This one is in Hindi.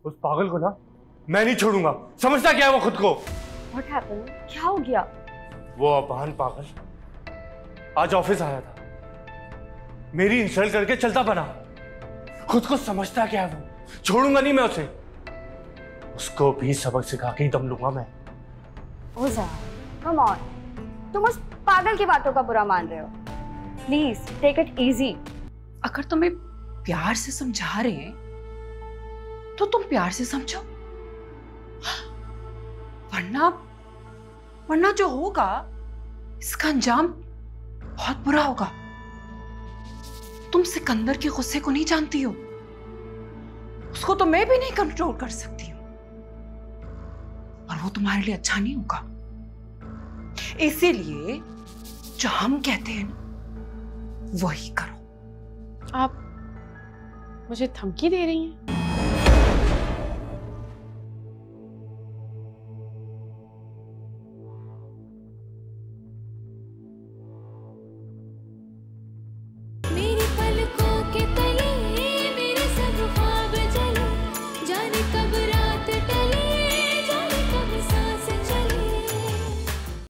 उस पागल को ना मैं नहीं छोड़ूंगा, समझता क्या है वो खुद को। What happened? क्या हो गया? वो अभान पागल आज ऑफिस आया था, मेरी इंसल्ट करके चलता बना। खुद को समझता क्या है वो, छोड़ूंगा नहीं मैं उसे। उसको भी सबक सिखा के ही दम लूंगा मैं। ओज़ा, come on, तुम उस पागल की बातों का बुरा मान रहे हो। Please take it easy. अगर तुम्हें प्यार से समझा रहे हैं तो तुम प्यार से समझो, वरना जो होगा इसका अंजाम बहुत बुरा होगा। तुम सिकंदर के गुस्से को नहीं जानती हो, उसको तो मैं भी नहीं कंट्रोल कर सकती हूं, और वो तुम्हारे लिए अच्छा नहीं होगा। इसीलिए जो हम कहते हैं ना वही करो। आप मुझे धमकी दे रही हैं?